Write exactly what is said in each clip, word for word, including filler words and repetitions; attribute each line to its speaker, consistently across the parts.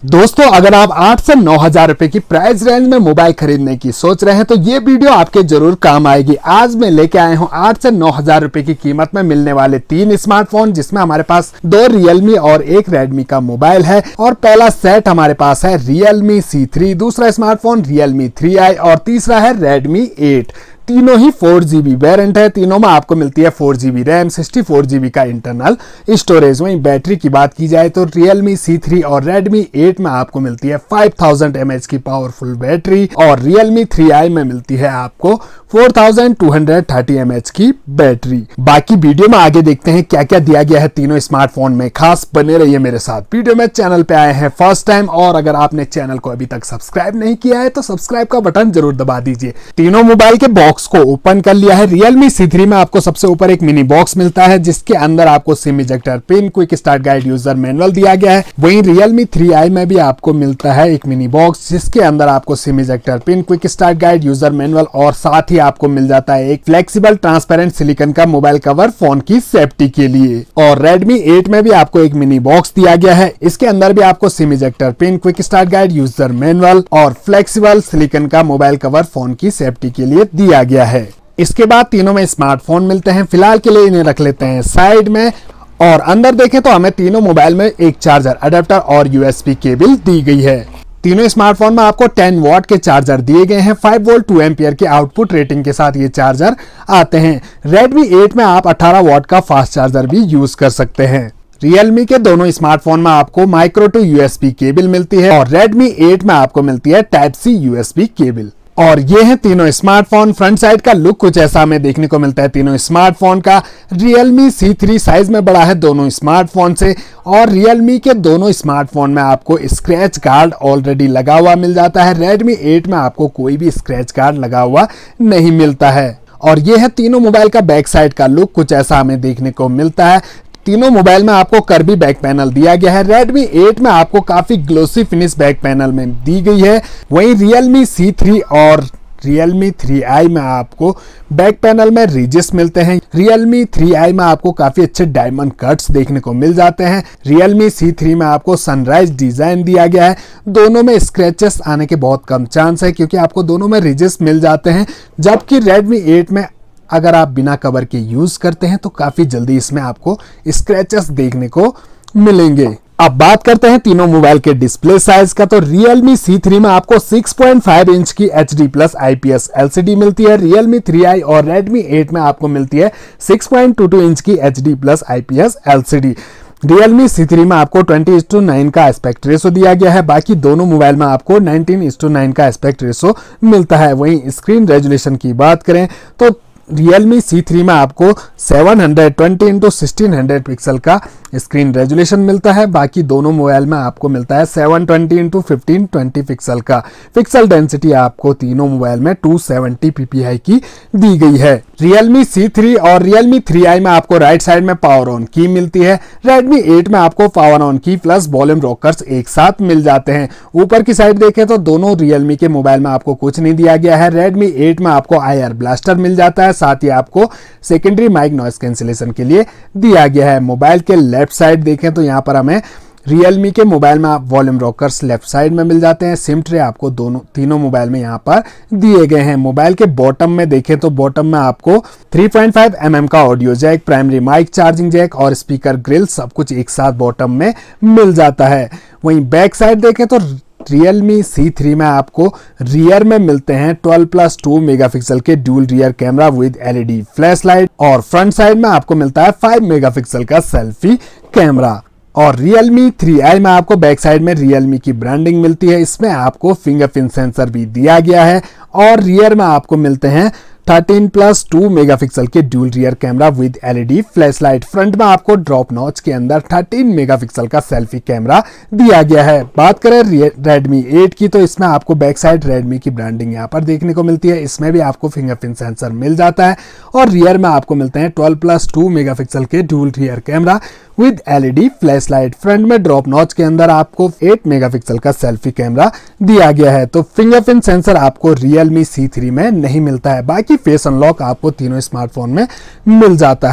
Speaker 1: दोस्तों, अगर आप आठ से नौ हजार रुपए की प्राइस रेंज में मोबाइल खरीदने की सोच रहे हैं तो ये वीडियो आपके जरूर काम आएगी। आज मैं लेके आया हूँ आठ से नौ हजार रुपए की कीमत में मिलने वाले तीन स्मार्टफोन, जिसमें हमारे पास दो रियलमी और एक रेडमी का मोबाइल है। और पहला सेट हमारे पास है रियलमी सी थ्री, दूसरा स्मार्टफोन रियलमी थ्री आई और तीसरा है रेडमी एट। तीनों ही फोर जीबी वेरिएंट है। तीनों में आपको मिलती है four GB RAM, sixty four GB का इंटरनल स्टोरेज। वहीं बैटरी की बात की जाए तो रियलमी सी थ्री और रेडमी एट में आपको मिलती है फाइव थाउजेंड एम एच की पावरफुल बैटरी और रियलमी थ्री आई में मिलती है आपको four thousand two hundred thirty M H की बैटरी। बाकी वीडियो में आगे देखते हैं क्या क्या दिया गया है तीनों स्मार्टफोन में। खास बने रहिए मेरे साथ। वीडियो में चैनल पे आए हैं फर्स्ट टाइम और अगर आपने चैनल को अभी तक सब्सक्राइब नहीं किया है तो सब्सक्राइब का बटन जरूर दबा दीजिए। तीनों मोबाइल के बॉक्स को ओपन कर लिया है। रियलमी सी थ्री में आपको सबसे ऊपर एक मिनी बॉक्स मिलता है जिसके अंदर आपको SIM ejector pin, quick start guide, user manual दिया गया है। वहीं रियलमी थ्री आई में भी आपको मिलता है एक मिनी बॉक्स जिसके अंदर आपको SIM ejector pin, quick start guide, user manual और साथ ही आपको मिल जाता है एक फ्लेक्सिबल ट्रांसपेरेंट सिलिकॉन का मोबाइल कवर फोन की सेफ्टी के लिए। और रेडमी एट में भी आपको एक मिनी बॉक्स दिया गया है। इसके अंदर भी आपको SIM ejector pin, quick start guide, user manual और फ्लेक्सिबल सिलिकॉन का मोबाइल कवर फोन की सेफ्टी के लिए दिया गया है। इसके बाद तीनों में स्मार्टफोन मिलते हैं। फिलहाल के लिए इन्हें रख लेते हैं साइड में। और अंदर देखें तो हमें तीनों मोबाइल में एक चार्जर अडेप्टर और यूएसबी केबल दी गई है। तीनों स्मार्टफोन में आपको टेन वॉट के चार्जर दिए गए हैं। फाइव वोल्ट टू एम्पियर के आउटपुट रेटिंग के साथ ये चार्जर आते हैं। रेडमी एट में आप अठारह वॉट का फास्ट चार्जर भी यूज कर सकते हैं। रियलमी के दोनों स्मार्टफोन में आपको माइक्रो टू यूएसबी केबल मिलती है और रेडमी एट में आपको मिलती है टाइप सी यूएसबी केबल। और ये है तीनों स्मार्टफोन। फ्रंट साइड का लुक कुछ ऐसा हमें देखने को मिलता है तीनों स्मार्टफोन का। रियलमी सी थ्री साइज में बड़ा है दोनों स्मार्टफोन से और रियलमी के दोनों स्मार्टफोन में आपको स्क्रैच गार्ड ऑलरेडी लगा हुआ मिल जाता है। रेडमी एट में आपको कोई भी स्क्रैच गार्ड लगा हुआ नहीं मिलता है। और ये है तीनों मोबाइल का बैक साइड का लुक, कुछ ऐसा हमें देखने को मिलता है। तीनों मोबाइल में आपको कर्वी बैक पैनल दिया गया है। रेडमी एट में आपको काफी ग्लोसी फिनिश बैक पैनल में दी गई है। वहीं रियलमी सी थ्री और रियलमी थ्री आई में आपको बैक पैनल में रिजेस मिलते हैं। रियलमी थ्री आई में आपको काफी अच्छे डायमंड कट्स देखने को मिल जाते हैं। रियलमी सी थ्री में आपको सनराइज डिजाइन दिया गया है। दोनों में स्क्रैचेस आने के बहुत कम चांस है क्योंकि आपको दोनों में रिजेस मिल जाते हैं। जबकि रेडमी एट में अगर आप बिना कवर के यूज करते हैं तो काफी जल्दी इसमें आपको स्क्रैचेस देखने को मिलेंगे। अब बात करते हैं तीनों मोबाइल के डिस्प्ले साइज का। तो रियलमी सी थ्री में आपको सिक्स पॉइंट फाइव इंच की H D plus IPS LCD मिलती है। रियलमी थ्री आई और रेडमी एट में आपको मिलती है six point two two inch की H D plus IPS LCD. Realme C three में आपको ट्वेंटी इस टू नाइन का एस्पेक्ट रेशो दिया गया है। बाकी दोनों मोबाइल में आपको नाइनटीन इस टू नाइन का एस्पेक्ट रेशो मिलता है। वहीं स्क्रीन रेजोल्यूशन की बात करें तो रियलमी सी थ्री में आपको seven twenty into sixteen hundred pixel का स्क्रीन रेजोल्यूशन मिलता है। बाकी दोनों मोबाइल में आपको मिलता है seven twenty into fifteen twenty pixel का। पिक्सल डेंसिटी आपको तीनों मोबाइल में टू सेवेंटी पीपीआई की दी गई है। रियलमी सी थ्री और रियलमी थ्री आई में आपको राइट साइड में पावर ऑन की मिलती है। रेडमी एट में आपको power on key plus volume rockers एक साथ मिल जाते हैं। ऊपर की साइड देखें तो दोनों रियलमी के मोबाइल में आपको कुछ नहीं दिया गया है। रेडमी एट में आपको आईआर ब्लास्टर मिल जाता है, साथ ही आपको सेकेंडरी माइक नॉइस कैंसिलेशन के लिए दिया गया है। मोबाइल के लेफ्ट साइड देखें तो यहाँ पर हमें रियलमी के मोबाइल में आप वॉल्यूम रॉकर्स लेफ्ट साइड में मिल जाते हैं। सिम ट्रे आपको दोनों तीनों मोबाइल में यहाँ पर दिए गए हैं। मोबाइल के बॉटम में देखें तो बॉटम में आपको three point five M M का audio jack, primary mike, charging jack और स्पीकर ग्रिल सब कुछ एक साथ बॉटम में मिल जाता है। वहीं बैक साइड देखें तो रियलमी सी थ्री में आपको रियर में मिलते हैं ट्वेल्व प्लस टू मेगापिक्सल के dual rear camera with LED flash light और फ्रंट साइड में आपको मिलता है फाइव मेगापिक्सल का सेल्फी कैमरा। और रियलमी थ्री आई में आपको बैक साइड में रियलमी की ब्रांडिंग मिलती है। इसमें आपको फिंगरप्रिंट सेंसर भी दिया गया है और रियर में आपको मिलते हैं थर्टीन प्लस टू मेगापिक्सल के dual rear camera with LED flash light. Front में आपको ड्रॉप नॉच के अंदर थर्टीन मेगापिक्सल का सेल्फी कैमरा दिया गया है। बात करें रेडमी एट की तो इसमें आपको बैक साइड रेडमी की ब्रांडिंग यहाँ पर देखने को मिलती है। इसमें भी आपको फिंगरप्रिंट सेंसर मिल जाता है और रियर में आपको मिलते हैं ट्वेल्व प्लस टू मेगापिक्सल के dual rear camera with LED flash light. Front में ड्रॉप नॉच के अंदर आपको एट मेगापिक्सल का सेल्फी कैमरा दिया गया है। तो फिंगरप्रिंट सेंसर आपको रियलमी सी थ्री में नहीं मिलता है। बाकी फेस अनलॉक आपको तीनों स्मार्टफोन में मिल जाता है।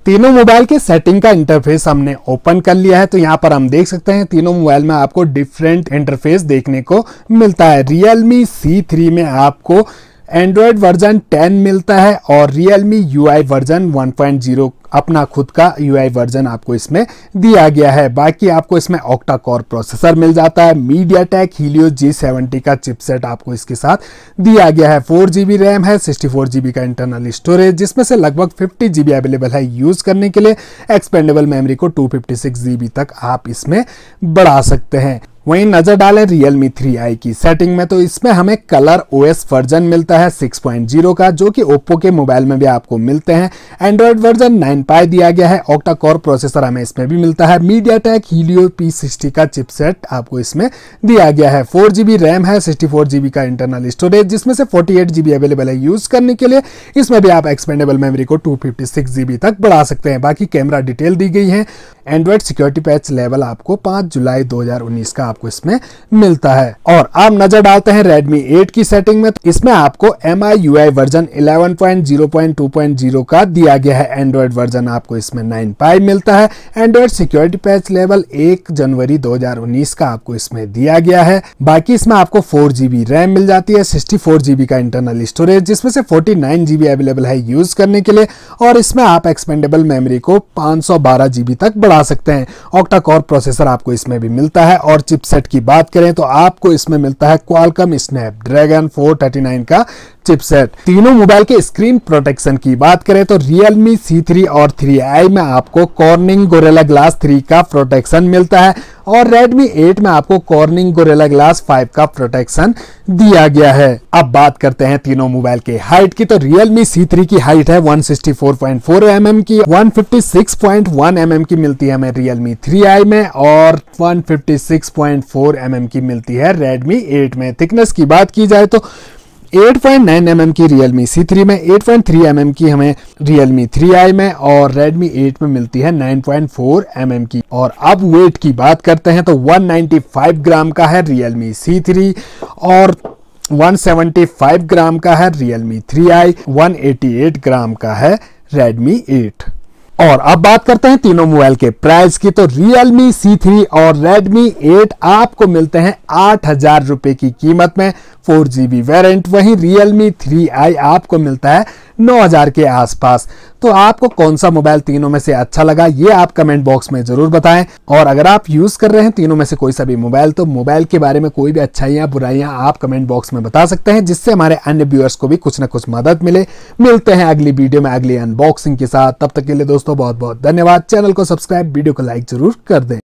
Speaker 1: तीनों मोबाइल के सेटिंग का इंटरफेस हमने ओपन कर लिया है। तो यहाँ पर हम देख सकते हैं तीनों मोबाइल में आपको डिफरेंट इंटरफेस देखने को मिलता है। Realme सी थ्री में आपको एंड्रॉयड वर्जन टेन मिलता है और Realme U I version one point zero अपना खुद का यू आई वर्जन आपको इसमें दिया गया है। बाकी आपको इसमें ऑक्टा कोर प्रोसेसर मिल जाता है। MediaTek Helio जी सेवेंटी का चिपसेट आपको इसके साथ दिया गया है। फोर जी बी रैम है, सिक्सटी फोर जी बी का इंटरनल स्टोरेज, जिसमें से लगभग फिफ्टी जी बी अवेलेबल है यूज करने के लिए। एक्सपेंडेबल मेमोरी को two fifty six G B तक आप इसमें बढ़ा सकते हैं। वहीं नजर डालें Realme थ्री आई की सेटिंग में, तो इसमें हमें कलर ओएस वर्जन मिलता है सिक्स पॉइंट ज़ीरो का, जो कि ओप्पो के मोबाइल में भी आपको मिलते हैं। एंड्रॉयड वर्जन नाइन पाई दिया गया है। ऑक्टा कोर प्रोसेसर हमें इसमें भी मिलता है। MediaTek Helio पी सिक्सटी का चिपसेट आपको इसमें दिया गया है। फोर जी बी रैम है, सिक्सटी फोर जी बी का इंटरनल स्टोरेज, जिसमें से forty eight G B available है यूज करने के लिए। इसमें भी आप एक्सपेंडेबल मेमोरी को two fifty six G B तक बढ़ा सकते हैं। बाकी कैमरा डिटेल दी गई है। एंड्रॉयड सिक्योरिटी पैच लेवल आपको पाँच जुलाई दो हज़ार उन्नीस का आपको इसमें मिलता है। और आप नजर डालते हैं Redmi एट की सेटिंग में, तो इसमें आपको M I U I version eleven point zero point two point zero का दिया गया है। एंड्रॉयड वर्जन आपको इसमें नाइन पाई मिलता है। एंड्रॉयड सिक्योरिटी पैच लेवल एक जनवरी दो हज़ार उन्नीस का आपको इसमें दिया गया है। बाकी इसमें आपको फोर जी बी रैम मिल जाती है, सिक्सटी फोर जी बी का इंटरनल स्टोरेज, जिसमें से forty nine G B available है यूज करने के लिए। और इसमें आप एक्सपेंडेबल मेमोरी को पाँच सौ बारह जी बी तक बढ़ा सकते हैं। ऑक्टा कोर प्रोसेसर आपको इसमें भी मिलता है। और चिपसेट की बात करें तो आपको इसमें मिलता है Qualcomm Snapdragon four thirty nine का चिपसेट। तीनों मोबाइल के स्क्रीन प्रोटेक्शन की बात करें तो Realme सी थ्री और थ्री आई में आपको Corning Gorilla Glass थ्री का प्रोटेक्शन मिलता है और Redmi एट में आपको Corning Gorilla Glass फाइव का प्रोटेक्शन दिया गया है। अब बात करते हैं तीनों मोबाइल के हाइट की, तो Realme सी थ्री की हाइट है one sixty four point four M M की, one fifty six point one M M की मिलती है हमें Realme थ्री आई में और one fifty six point four M M की मिलती है Redmi एट में। थिकनेस की बात की जाए तो eight point nine M M की Realme सी थ्री में, eight point three M M की हमें Realme थ्री आई में और Redmi एट में मिलती है nine point four M M की। और अब वेट की बात करते हैं तो वन नाइंटी फाइव ग्राम का है Realme सी थ्री और वन सेवेंटी फाइव ग्राम का है Realme three I, one eighty eight gram का है Redmi एट। और अब बात करते हैं तीनों मोबाइल के प्राइस की, तो Realme सी थ्री और Redmi एट आपको मिलते हैं आठ हजार रुपए की कीमत में फोर जी बी वेरिएंट। वहीं Realme थ्री आई आपको मिलता है नौ हजार के आसपास। तो आपको कौन सा मोबाइल तीनों में से अच्छा लगा ये आप कमेंट बॉक्स में जरूर बताएं। और अगर आप यूज कर रहे हैं तीनों में से कोई सा भी मोबाइल, तो मोबाइल के बारे में कोई भी अच्छाइयां बुराइयां आप कमेंट बॉक्स में बता सकते हैं, जिससे हमारे अन्य व्यूअर्स को भी कुछ ना कुछ मदद मिले। मिलते हैं अगली वीडियो में अगली अनबॉक्सिंग के साथ। तब तक के लिए दोस्तों बहुत बहुत धन्यवाद। चैनल को सब्सक्राइब, वीडियो को लाइक जरूर कर दें।